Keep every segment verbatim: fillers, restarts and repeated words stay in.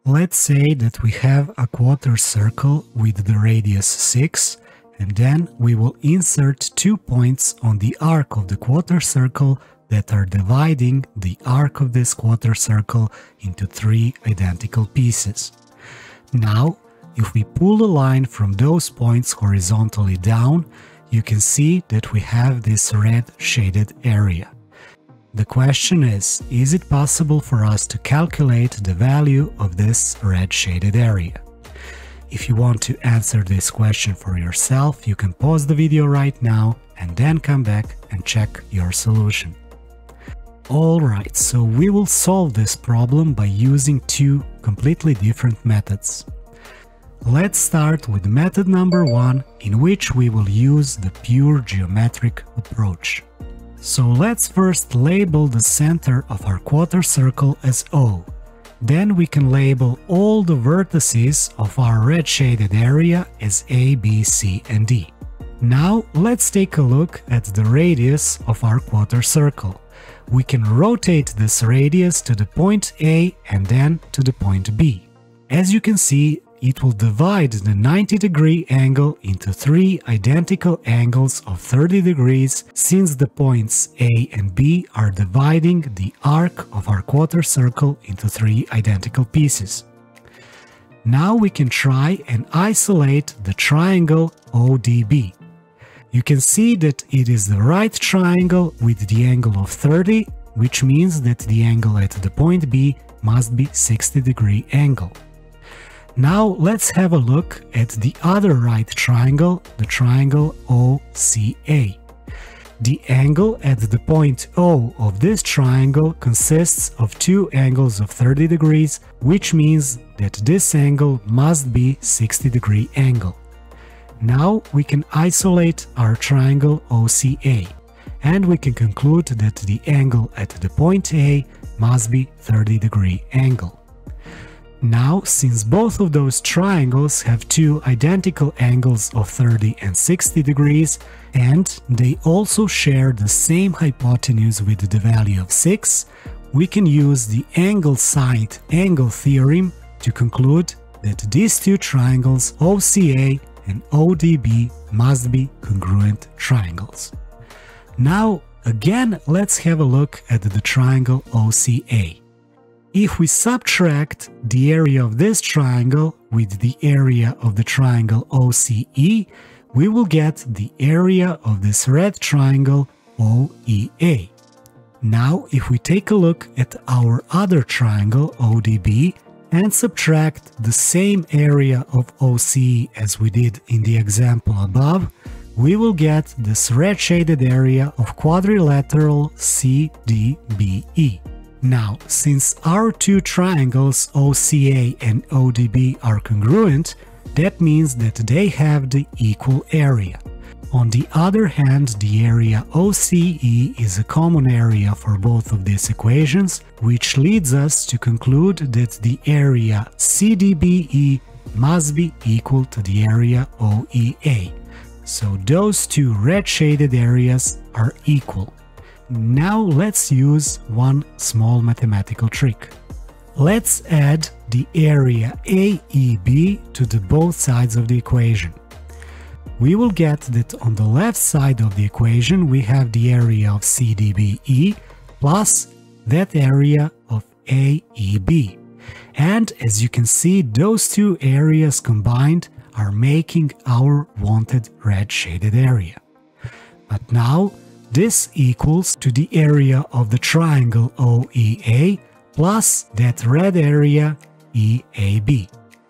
Let's say that we have a quarter circle with the radius six, and then we will insert two points on the arc of the quarter circle that are dividing the arc of this quarter circle into three identical pieces. Now, if we pull a line from those points horizontally down, you can see that we have this red shaded area. The question is, is it possible for us to calculate the value of this red shaded area? If you want to answer this question for yourself, you can pause the video right now and then come back and check your solution. Alright, so we will solve this problem by using two completely different methods. Let's start with method number one, in which we will use the pure geometric approach. So let's first label the center of our quarter circle as O. Then we can label all the vertices of our red shaded area as A, B, C, and D. Now let's take a look at the radius of our quarter circle. We can rotate this radius to the point A and then to the point B. As you can see, it will divide the ninety degree angle into three identical angles of thirty degrees, since the points A and B are dividing the arc of our quarter circle into three identical pieces. Now we can try and isolate the triangle O D B. You can see that it is the right triangle with the angle of thirty, which means that the angle at the point B must be sixty degree angle. Now let's have a look at the other right triangle, the triangle O C A. The angle at the point O of this triangle consists of two angles of thirty degrees, which means that this angle must be sixty degree angle. Now we can isolate our triangle O C A, and we can conclude that the angle at the point A must be thirty degree angle. Now, since both of those triangles have two identical angles of thirty and sixty degrees, and they also share the same hypotenuse with the value of six, we can use the angle-side angle theorem to conclude that these two triangles O C A and O D B must be congruent triangles. Now, again, let's have a look at the triangle O C A. If we subtract the area of this triangle with the area of the triangle O C E, we will get the area of this red triangle O E A. Now, if we take a look at our other triangle O D B and subtract the same area of O C E as we did in the example above, we will get this red shaded area of quadrilateral C D B E. Now, since our two triangles O C A and O D B are congruent, that means that they have the equal area. On the other hand, the area O C E is a common area for both of these equations, which leads us to conclude that the area C D B E must be equal to the area O E A. So those two red shaded areas are equal. Now let's use one small mathematical trick. Let's add the area A E B to the both sides of the equation. We will get that on the left side of the equation we have the area of C D B E plus that area of A E B. And as you can see, those two areas combined are making our wanted red shaded area. But now, this equals to the area of the triangle O E A plus that red area E A B.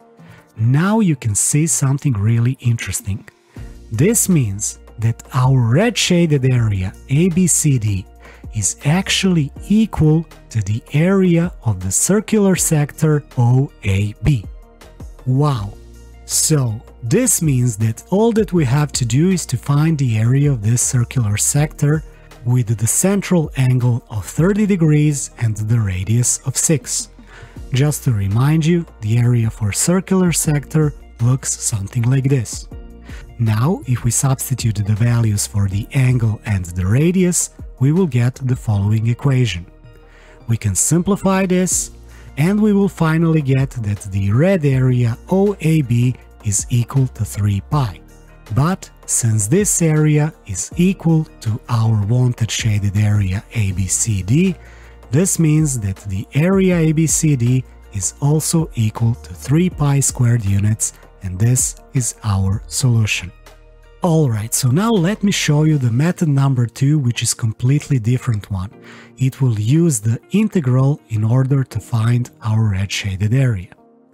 Now you can see something really interesting. This means that our red shaded area A B C D is actually equal to the area of the circular sector O A B. Wow! So, this means that all that we have to do is to find the area of this circular sector with the central angle of thirty degrees and the radius of six. Just to remind you, the area for circular sector looks something like this. Now, if we substitute the values for the angle and the radius, we will get the following equation. We can simplify this, and we will finally get that the red area O A B is equal to three pi. But since this area is equal to our wanted shaded area A B C D, this means that the area A B C D is also equal to three pi squared units, and this is our solution. Alright, so now let me show you the method number two, which is completely different one. It will use the integral in order to find our red shaded area.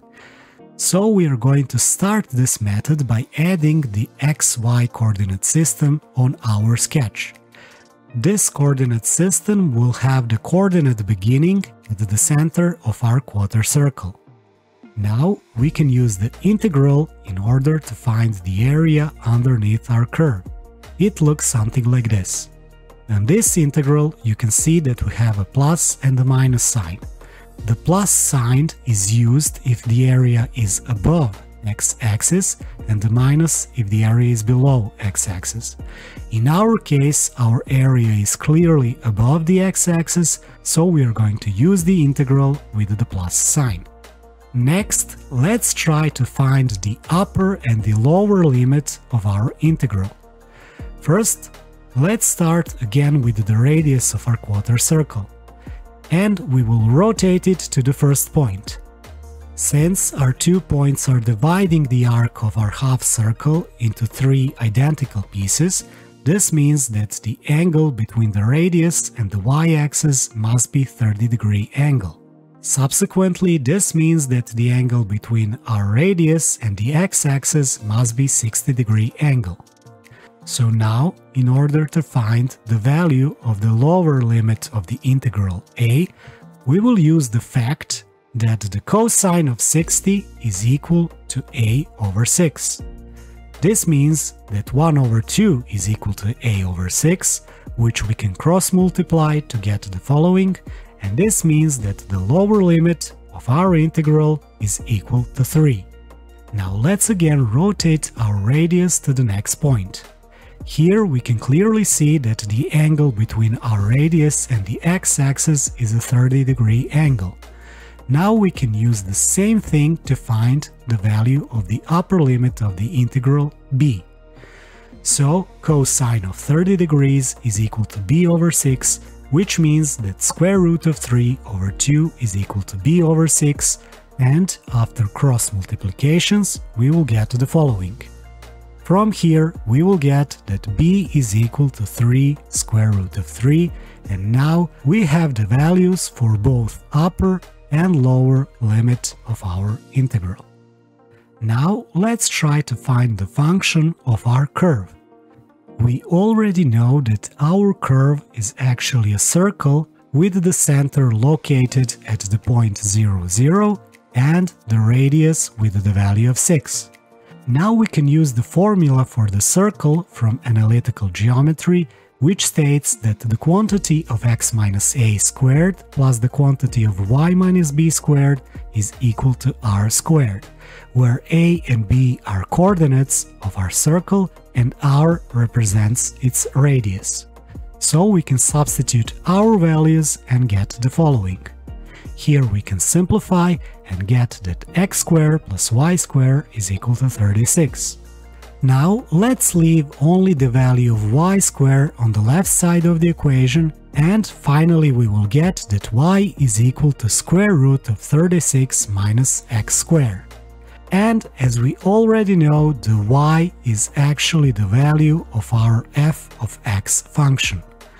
So we are going to start this method by adding the xy coordinate system on our sketch. This coordinate system will have the coordinate beginning at the center of our quarter circle. Now we can use the integral in order to find the area underneath our curve. It looks something like this. On this integral you can see that we have a plus and a minus sign. The plus sign is used if the area is above x-axis and the minus if the area is below x-axis. In our case, our area is clearly above the x-axis, so we are going to use the integral with the plus sign. Next, let's try to find the upper and the lower limit of our integral. First, let's start again with the radius of our quarter circle, and we will rotate it to the first point. Since our two points are dividing the arc of our half circle into three identical pieces, this means that the angle between the radius and the y-axis must be thirty degree angle. Subsequently, this means that the angle between our radius and the x-axis must be sixty degree angle. So now, in order to find the value of the lower limit of the integral a, we will use the fact that the cosine of sixty is equal to a over six. This means that one over two is equal to a over six, which we can cross multiply to get the following, and this means that the lower limit of our integral is equal to three. Now let's again rotate our radius to the next point. Here we can clearly see that the angle between our radius and the x-axis is a thirty degree angle. Now we can use the same thing to find the value of the upper limit of the integral b. So cosine of thirty degrees is equal to b over six, which means that square root of three over two is equal to b over six, and after cross multiplications we will get to the following. From here we will get that b is equal to three square root of three, and now we have the values for both upper and lower limit of our integral. Now let's try to find the function of our curve. We already know that our curve is actually a circle with the center located at the point zero, zero and the radius with the value of six. Now we can use the formula for the circle from analytical geometry, which states that the quantity of x minus a squared plus the quantity of y minus b squared is equal to r squared, where a and b are coordinates of our circle and r represents its radius. So we can substitute our values and get the following. Here we can simplify and get that x squared plus y squared is equal to thirty-six. Now let's leave only the value of y squared on the left side of the equation, and finally we will get that y is equal to square root of thirty-six minus x squared. And as we already know, the y is actually the value of our f of x function.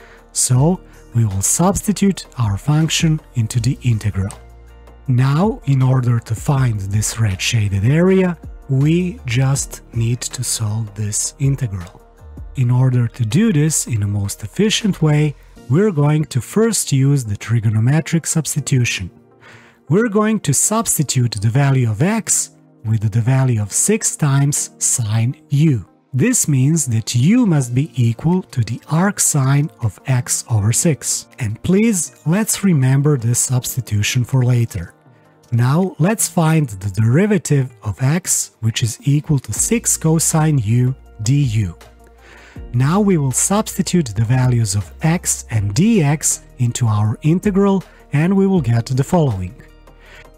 So we will substitute our function into the integral. Now, in order to find this red shaded area, we just need to solve this integral. In order to do this in the most efficient way, we're going to first use the trigonometric substitution. We're going to substitute the value of x with the value of six times sine u. This means that u must be equal to the arc sine of x over six. And please, let's remember this substitution for later. Now let's find the derivative of x, which is equal to six cosine u du. Now we will substitute the values of x and dx into our integral, and we will get the following.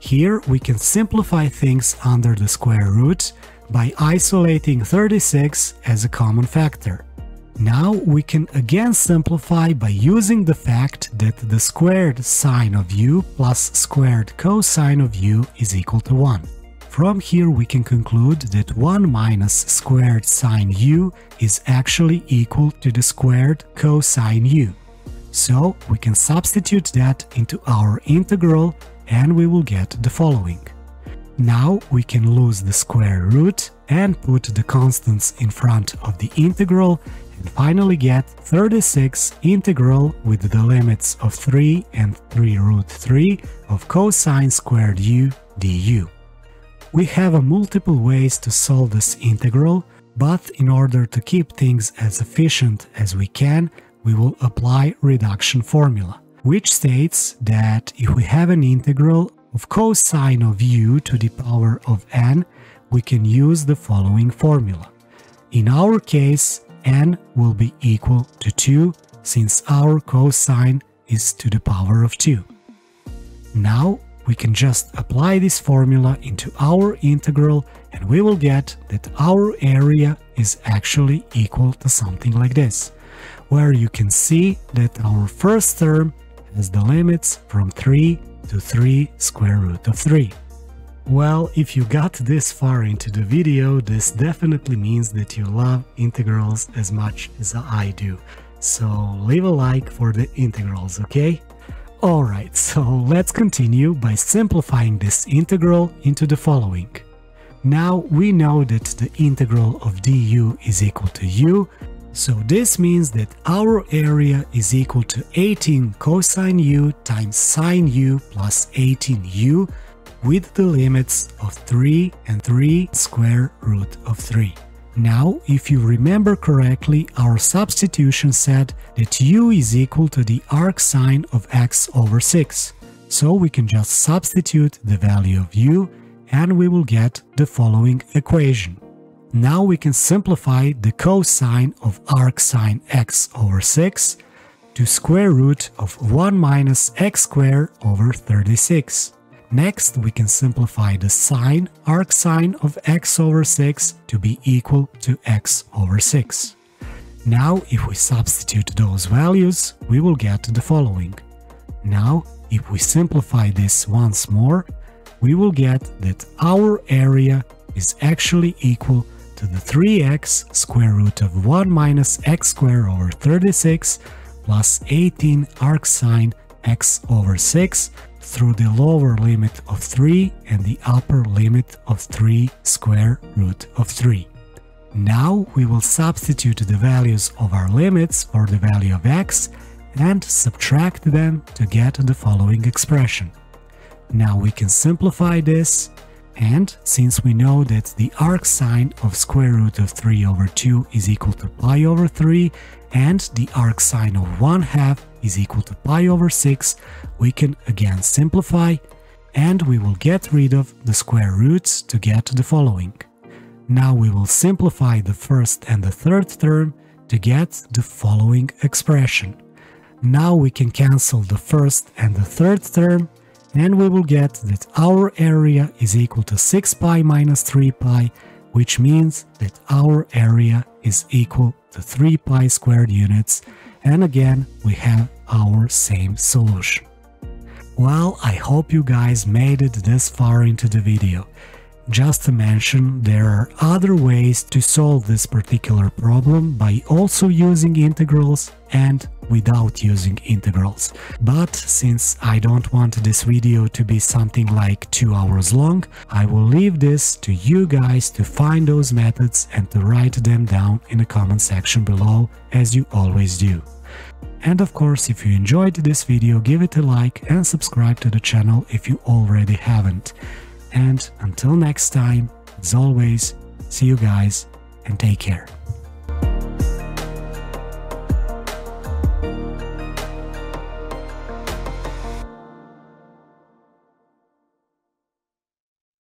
Here we can simplify things under the square root by isolating thirty-six as a common factor. Now we can again simplify by using the fact that the squared sine of u plus squared cosine of u is equal to one. From here we can conclude that one minus squared sine u is actually equal to the squared cosine u. So we can substitute that into our integral and we will get the following. Now we can lose the square root and put the constants in front of the integral and finally get thirty-six integral with the limits of three and three root three of cosine squared u du. We have a multiple ways to solve this integral, but in order to keep things as efficient as we can, we will apply reduction formula, which states that if we have an integral of cosine of u to the power of n, we can use the following formula. In our case, n will be equal to two, since our cosine is to the power of two. Now we can just apply this formula into our integral and we will get that our area is actually equal to something like this, where you can see that our first term has the limits from three to three square root of three. Well, if you got this far into the video, this definitely means that you love integrals as much as I do. So leave a like for the integrals, okay? Alright, so let's continue by simplifying this integral into the following. Now we know that the integral of du is equal to u, so this means that our area is equal to eighteen cosine u times sine u plus eighteen u, with the limits of three and three square root of three. Now, if you remember correctly, our substitution said that u is equal to the arcsine of x over six, so we can just substitute the value of u and we will get the following equation. Now we can simplify the cosine of arcsine x over six to square root of one minus x squared over thirty-six. Next, we can simplify the sine arcsine of x over six to be equal to x over six. Now, if we substitute those values, we will get the following. Now, if we simplify this once more, we will get that our area is actually equal to the three x square root of one minus x squared over thirty-six plus eighteen arcsine x over six through the lower limit of three and the upper limit of three square root of three. Now we will substitute the values of our limits for the value of x and subtract them to get the following expression. Now we can simplify this, and since we know that the arcsine of square root of three over two is equal to pi over three and the arcsine of one half is equal to pi over six, we can again simplify and we will get rid of the square roots to get the following. Now we will simplify the first and the third term to get the following expression. Now we can cancel the first and the third term and we will get that our area is equal to six pi minus three pi, which means that our area is equal to three pi squared units, and again we have our same solution. Well, I hope you guys made it this far into the video. Just to mention, there are other ways to solve this particular problem by also using integrals and without using integrals. But since I don't want this video to be something like two hours long, I will leave this to you guys to find those methods and to write them down in the comment section below, as you always do. And of course, if you enjoyed this video, give it a like and subscribe to the channel if you already haven't. And until next time, as always, see you guys and take care.